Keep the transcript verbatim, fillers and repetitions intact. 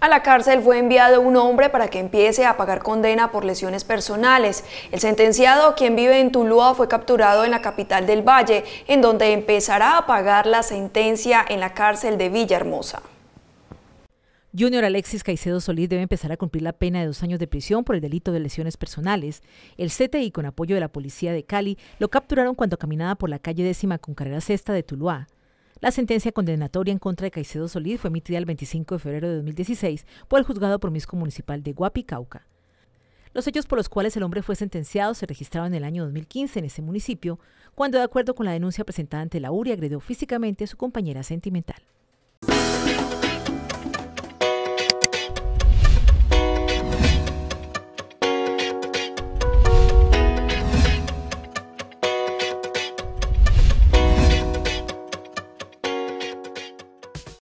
A la cárcel fue enviado un hombre para que empiece a pagar condena por lesiones personales. El sentenciado, quien vive en Tuluá, fue capturado en la capital del Valle, en donde empezará a pagar la sentencia en la cárcel de Villahermosa. Junior Alexis Caicedo Solís debe empezar a cumplir la pena de dos años de prisión por el delito de lesiones personales. El C T I, con apoyo de la policía de Cali, lo capturaron cuando caminaba por la calle décima con carrera sexta de Tuluá. La sentencia condenatoria en contra de Caicedo Solís fue emitida el veinticinco de febrero de dos mil dieciséis por el Juzgado Promiscuo Municipal de Guapi, Cauca. Los hechos por los cuales el hombre fue sentenciado se registraron en el año dos mil quince en ese municipio, cuando, de acuerdo con la denuncia presentada ante la U R I, agredió físicamente a su compañera sentimental.